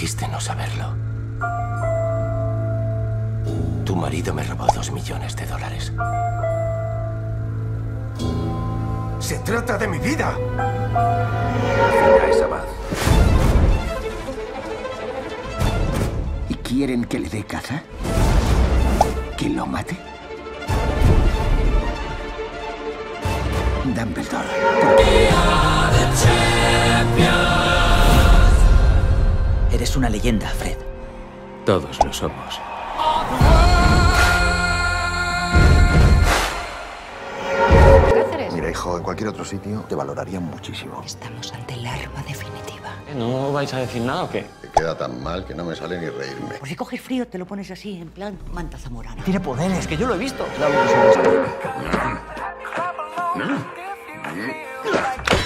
Debiste no saberlo. Tu marido me robó $2 millones. ¡Se trata de mi vida! Venga, esa va. ¿Y quieren que le dé caza? ¿Que lo mate? Dumbledore. Eres una leyenda, Fred. Todos lo somos. Mira, hijo, en cualquier otro sitio te valorarían muchísimo. Estamos ante el arma definitiva. ¿No vais a decir nada o qué? Te queda tan mal que no me sale ni reírme. Por si coges frío, te lo pones así, en plan manta zamorana. Tiene poderes, que yo lo he visto. Claro que sí.